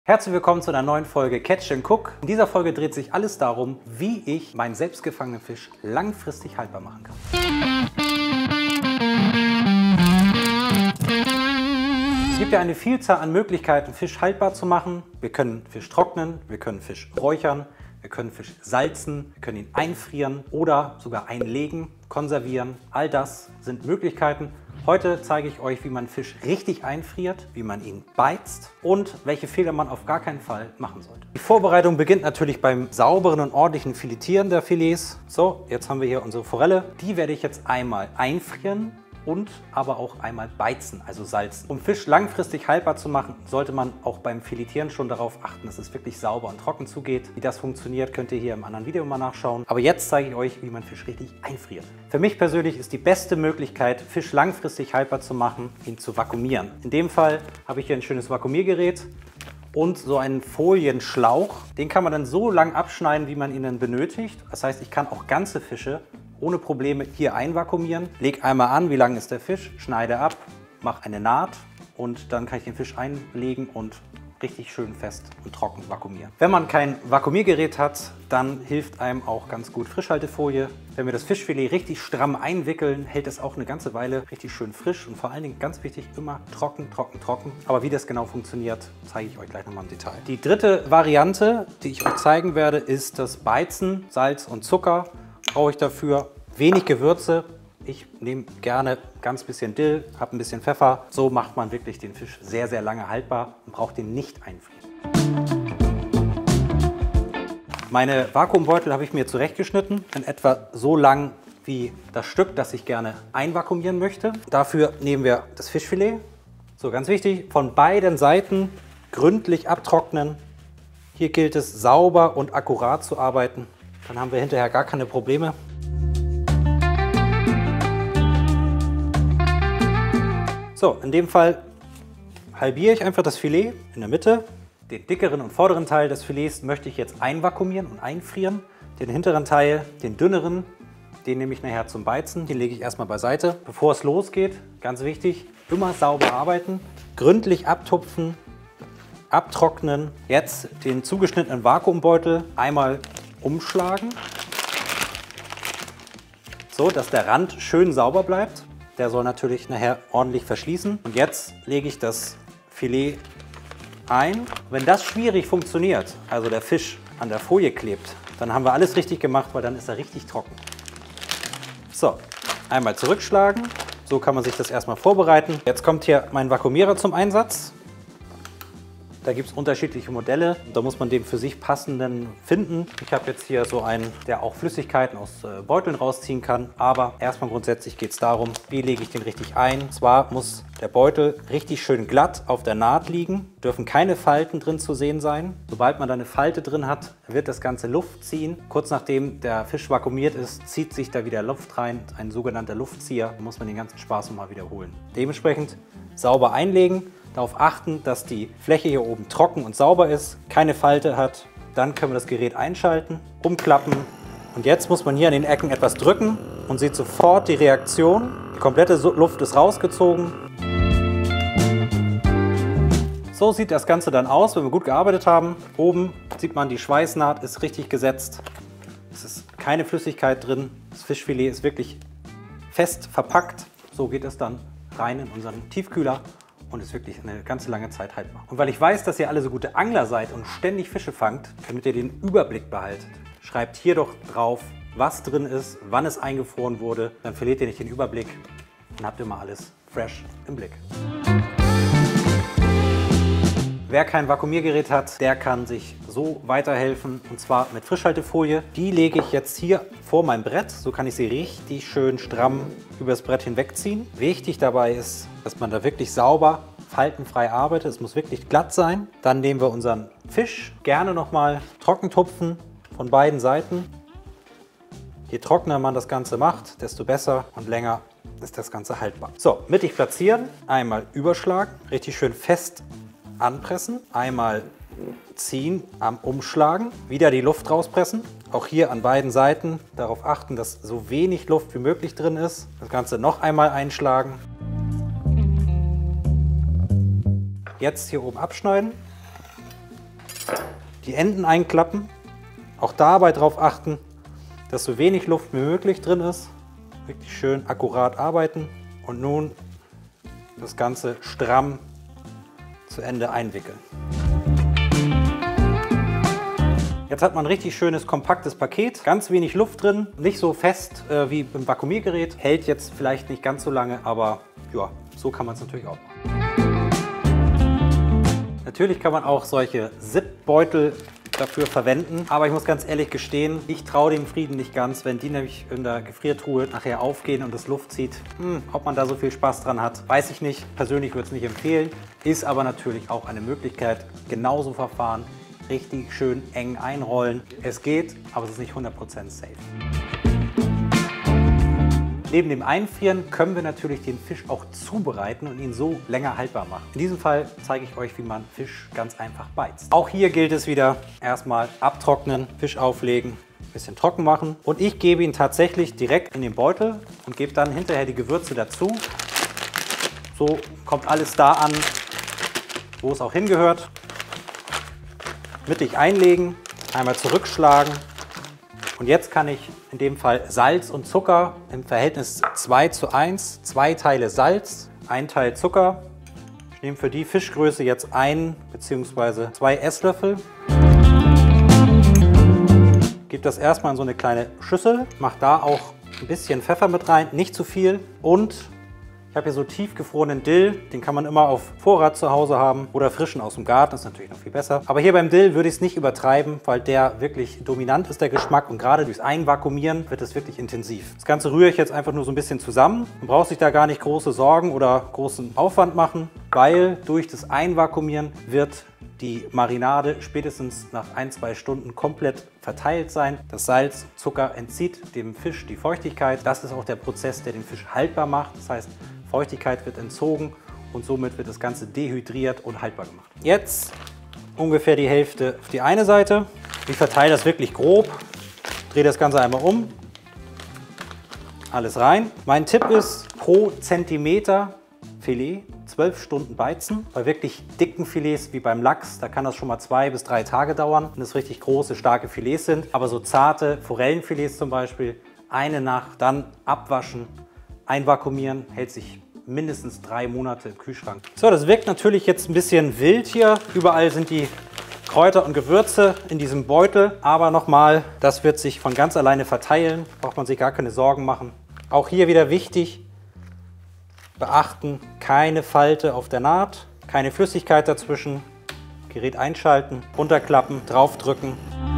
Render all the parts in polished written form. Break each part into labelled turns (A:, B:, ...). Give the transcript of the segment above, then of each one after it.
A: Herzlich willkommen zu einer neuen Folge Catch and Cook. In dieser Folge dreht sich alles darum, wie ich meinen selbstgefangenen Fisch langfristig haltbar machen kann. Es gibt ja eine Vielzahl an Möglichkeiten, Fisch haltbar zu machen. Wir können Fisch trocknen, wir können Fisch räuchern, wir können Fisch salzen, wir können ihn einfrieren oder sogar einlegen, konservieren. All das sind Möglichkeiten. Heute zeige ich euch, wie man Fisch richtig einfriert, wie man ihn beizt und welche Fehler man auf gar keinen Fall machen sollte. Die Vorbereitung beginnt natürlich beim sauberen und ordentlichen Filetieren der Filets. So, jetzt haben wir hier unsere Forelle. Die werde ich jetzt einmal einfrieren und aber auch einmal beizen, also salzen. Um Fisch langfristig haltbar zu machen, sollte man auch beim Filetieren schon darauf achten, dass es wirklich sauber und trocken zugeht. Wie das funktioniert, könnt ihr hier im anderen Video mal nachschauen. Aber jetzt zeige ich euch, wie man Fisch richtig einfriert. Für mich persönlich ist die beste Möglichkeit, Fisch langfristig haltbar zu machen, ihn zu vakuumieren. In dem Fall habe ich hier ein schönes Vakuumiergerät und so einen Folienschlauch. Den kann man dann so lang abschneiden, wie man ihn dann benötigt. Das heißt, ich kann auch ganze Fische ohne Probleme hier einvakuumieren. Leg einmal an, wie lang ist der Fisch, schneide ab, mache eine Naht und dann kann ich den Fisch einlegen und richtig schön fest und trocken vakuumieren. Wenn man kein Vakuumiergerät hat, dann hilft einem auch ganz gut Frischhaltefolie. Wenn wir das Fischfilet richtig stramm einwickeln, hält es auch eine ganze Weile richtig schön frisch und vor allen Dingen ganz wichtig, immer trocken, trocken, trocken. Aber wie das genau funktioniert, zeige ich euch gleich nochmal im Detail. Die dritte Variante, die ich euch zeigen werde, ist das Beizen. Salz und Zucker brauche ich dafür, wenig Gewürze. Ich nehme gerne ganz bisschen Dill, habe ein bisschen Pfeffer. So macht man wirklich den Fisch sehr, sehr lange haltbar und braucht den nicht einfrieren. Meine Vakuumbeutel habe ich mir zurechtgeschnitten, in etwa so lang wie das Stück, das ich gerne einvakuumieren möchte. Dafür nehmen wir das Fischfilet. So, ganz wichtig, von beiden Seiten gründlich abtrocknen. Hier gilt es, sauber und akkurat zu arbeiten. Dann haben wir hinterher gar keine Probleme. So, in dem Fall halbiere ich einfach das Filet in der Mitte. Den dickeren und vorderen Teil des Filets möchte ich jetzt einvakuumieren und einfrieren. Den hinteren Teil, den dünneren, den nehme ich nachher zum Beizen. Den lege ich erstmal beiseite. Bevor es losgeht, ganz wichtig, immer sauber arbeiten, gründlich abtupfen, abtrocknen. Jetzt den zugeschnittenen Vakuumbeutel einmal umschlagen, so dass der Rand schön sauber bleibt. Der soll natürlich nachher ordentlich verschließen. Und jetzt lege ich das Filet ein. Wenn das schwierig funktioniert, also der Fisch an der Folie klebt, dann haben wir alles richtig gemacht, weil dann ist er richtig trocken. So, einmal zurückschlagen. So kann man sich das erstmal vorbereiten. Jetzt kommt hier mein Vakuumierer zum Einsatz. Da gibt es unterschiedliche Modelle, da muss man den für sich passenden finden. Ich habe jetzt hier so einen, der auch Flüssigkeiten aus Beuteln rausziehen kann. Aber erstmal grundsätzlich geht es darum, wie lege ich den richtig ein. Und zwar muss der Beutel richtig schön glatt auf der Naht liegen, dürfen keine Falten drin zu sehen sein. Sobald man da eine Falte drin hat, wird das Ganze Luft ziehen. Kurz nachdem der Fisch vakuumiert ist, zieht sich da wieder Luft rein, ein sogenannter Luftzieher. Da muss man den ganzen Spaß nochmal wiederholen. Dementsprechend sauber einlegen. Darauf achten, dass die Fläche hier oben trocken und sauber ist, keine Falte hat. Dann können wir das Gerät einschalten, umklappen. Und jetzt muss man hier an den Ecken etwas drücken und sieht sofort die Reaktion. Die komplette Luft ist rausgezogen. So sieht das Ganze dann aus, wenn wir gut gearbeitet haben. Oben sieht man, die Schweißnaht ist richtig gesetzt. Es ist keine Flüssigkeit drin. Das Fischfilet ist wirklich fest verpackt. So geht es dann rein in unseren Tiefkühler. Und ist wirklich eine ganze lange Zeit haltbar. Und weil ich weiß, dass ihr alle so gute Angler seid und ständig Fische fangt, damit ihr den Überblick behaltet, schreibt hier doch drauf, was drin ist, wann es eingefroren wurde. Dann verliert ihr nicht den Überblick und habt immer alles fresh im Blick. Wer kein Vakuumiergerät hat, der kann sich so weiterhelfen, und zwar mit Frischhaltefolie. Die lege ich jetzt hier vor mein Brett, so kann ich sie richtig schön stramm über das Brett hinwegziehen. Wichtig dabei ist, dass man da wirklich sauber, faltenfrei arbeitet. Es muss wirklich glatt sein. Dann nehmen wir unseren Fisch, gerne nochmal trocken tupfen von beiden Seiten. Je trockener man das Ganze macht, desto besser und länger ist das Ganze haltbar. So, mittig platzieren, einmal überschlagen, richtig schön fest anpressen, einmal ziehen, am Umschlagen, wieder die Luft rauspressen. Auch hier an beiden Seiten darauf achten, dass so wenig Luft wie möglich drin ist. Das Ganze noch einmal einschlagen. Jetzt hier oben abschneiden. Die Enden einklappen. Auch dabei darauf achten, dass so wenig Luft wie möglich drin ist. Wirklich schön akkurat arbeiten. Und nun das Ganze stramm zu Ende einwickeln. Jetzt hat man ein richtig schönes, kompaktes Paket, ganz wenig Luft drin, nicht so fest wie im Vakuumiergerät, hält jetzt vielleicht nicht ganz so lange, aber ja, so kann man es natürlich auch machen. Natürlich kann man auch solche Zip-Beutel dafür verwenden, aber ich muss ganz ehrlich gestehen, ich traue dem Frieden nicht ganz, wenn die nämlich in der Gefriertruhe nachher aufgehen und es Luft zieht. Ob man da so viel Spaß dran hat, weiß ich nicht. Persönlich würde es nicht empfehlen, ist aber natürlich auch eine Möglichkeit, genauso verfahren. Richtig schön eng einrollen. Es geht, aber es ist nicht 100% safe. Neben dem Einfrieren können wir natürlich den Fisch auch zubereiten und ihn so länger haltbar machen. In diesem Fall zeige ich euch, wie man Fisch ganz einfach beizt. Auch hier gilt es wieder, erstmal abtrocknen, Fisch auflegen, ein bisschen trocken machen. Und ich gebe ihn tatsächlich direkt in den Beutel und gebe dann hinterher die Gewürze dazu. So kommt alles da an, wo es auch hingehört. Mittig einlegen, einmal zurückschlagen und jetzt kann ich in dem Fall Salz und Zucker im Verhältnis 2:1, 2 Teile Salz, 1 Teil Zucker. Ich nehme für die Fischgröße jetzt 1 bzw. 2 Esslöffel. Gebe das erstmal in so eine kleine Schüssel, mache da auch ein bisschen Pfeffer mit rein, nicht zu viel und ich habe hier so tiefgefrorenen Dill, den kann man immer auf Vorrat zu Hause haben oder frischen aus dem Garten, ist natürlich noch viel besser. Aber hier beim Dill würde ich es nicht übertreiben, weil der wirklich dominant ist, der Geschmack. Und gerade durchs Einvakuumieren wird es wirklich intensiv. Das Ganze rühre ich jetzt einfach nur so ein bisschen zusammen. Man braucht sich da gar nicht große Sorgen oder großen Aufwand machen, weil durch das Einvakuumieren wird die Marinade spätestens nach 1-2 Stunden komplett verteilt sein. Das Salz, Zucker entzieht dem Fisch die Feuchtigkeit. Das ist auch der Prozess, der den Fisch haltbar macht. Das heißt, Feuchtigkeit wird entzogen und somit wird das Ganze dehydriert und haltbar gemacht. Jetzt ungefähr die Hälfte auf die eine Seite. Ich verteile das wirklich grob, drehe das Ganze einmal um, alles rein. Mein Tipp ist, pro Zentimeter Filet 12 Stunden beizen. Bei wirklich dicken Filets wie beim Lachs, da kann das schon mal 2 bis 3 Tage dauern, wenn es richtig große, starke Filets sind. Aber so zarte Forellenfilets zum Beispiel, eine Nacht, dann abwaschen, einvakuumieren, hält sich mindestens 3 Monate im Kühlschrank. So, das wirkt natürlich jetzt ein bisschen wild hier. Überall sind die Kräuter und Gewürze in diesem Beutel. Aber nochmal, das wird sich von ganz alleine verteilen. Braucht man sich gar keine Sorgen machen. Auch hier wieder wichtig, beachten, keine Falte auf der Naht, keine Flüssigkeit dazwischen. Gerät einschalten, runterklappen, draufdrücken.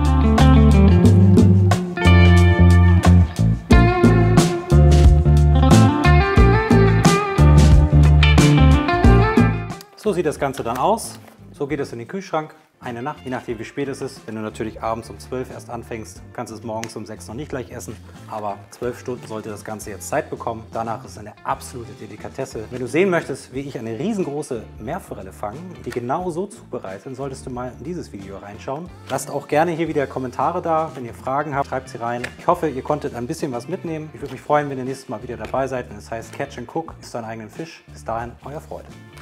A: So sieht das Ganze dann aus. So geht es in den Kühlschrank. Eine Nacht, je nachdem wie spät es ist. Wenn du natürlich abends um 12 erst anfängst, kannst du es morgens um 6 noch nicht gleich essen. Aber 12 Stunden sollte das Ganze jetzt Zeit bekommen. Danach ist es eine absolute Delikatesse. Wenn du sehen möchtest, wie ich eine riesengroße Meerforelle fange, die genau so zubereite, dann solltest du mal in dieses Video reinschauen. Lasst auch gerne hier wieder Kommentare da. Wenn ihr Fragen habt, schreibt sie rein. Ich hoffe, ihr konntet ein bisschen was mitnehmen. Ich würde mich freuen, wenn ihr nächstes Mal wieder dabei seid. Und das heißt Catch and Cook, isst deinen eigenen Fisch. Bis dahin, euer Freude.